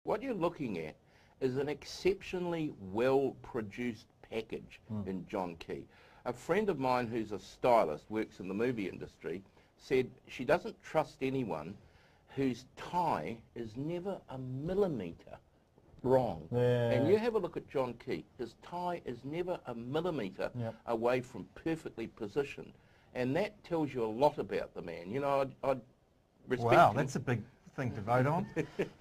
What you're looking at is an exceptionally well-produced package in John Key. A friend of mine who's a stylist, works in the movie industry, said she doesn't trust anyone whose tie is never a millimetre wrong. Yeah. And you have a look at John Key. His tie is never a millimetre away from perfectly positioned. And that tells you a lot about the man. You know, I'd respect Wow, him. that's a big thing to vote on.